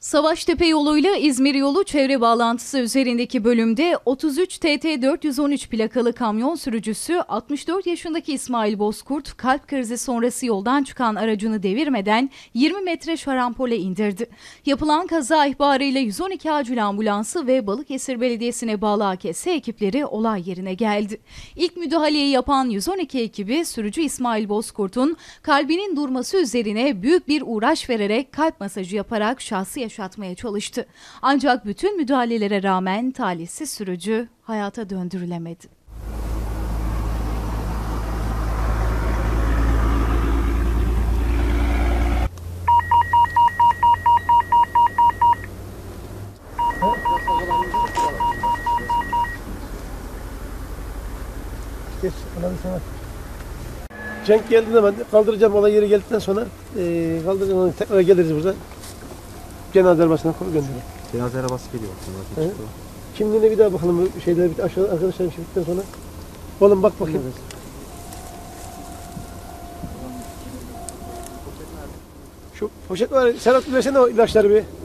Savaştepe yoluyla İzmir yolu çevre bağlantısı üzerindeki bölümde 33 TT 413 plakalı kamyon sürücüsü 64 yaşındaki İsmail Bozkurt kalp krizi sonrası yoldan çıkan aracını devirmeden 20 metre şarampole indirdi. Yapılan kaza ihbarıyla 112 acil ambulansı ve Balıkesir Belediyesi'ne bağlı AKS ekipleri olay yerine geldi. İlk müdahaleyi yapan 112 ekibi sürücü İsmail Bozkurt'un kalbinin durması üzerine büyük bir uğraş vererek kalp masajı yaparak şahsı yaşatmaya çalıştı. Ancak bütün müdahalelere rağmen talihsiz sürücü hayata döndürülemedi. Geç, sana. Cenk geldiğinde ben kaldıracağım, olay yeri geldikten sonra kaldıracağım, onu tekrar geliriz buradan. Cenaze arabasına göndereceğim. Cenaze arabası geliyor. Kimliğine bir daha bakalım, bu şeyler bir aşağı arkadaşlarım çıktıktan sonra. Oğlum bak bakayım. Şu poşet var, Serhat versene o ilaçları bir.